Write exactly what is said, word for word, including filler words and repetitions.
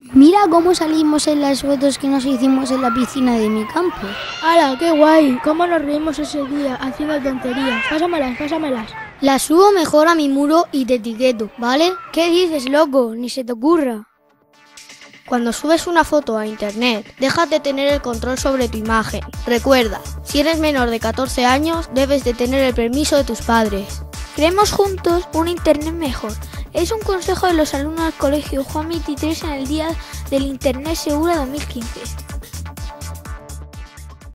Mira cómo salimos en las fotos que nos hicimos en la piscina de mi campo. ¡Hala, qué guay! ¿Cómo nos reímos ese día haciendo tonterías? Pásamelas, pásamelas. Las subo mejor a mi muro y te etiqueto, ¿vale? ¿Qué dices, loco? Ni se te ocurra. Cuando subes una foto a internet, déjate tener el control sobre tu imagen. Recuerda, si eres menor de catorce años, debes de tener el permiso de tus padres. Creemos juntos un internet mejor. Es un consejo de los alumnos del colegio Juan veintitrés en el Día del Internet Seguro dos mil quince.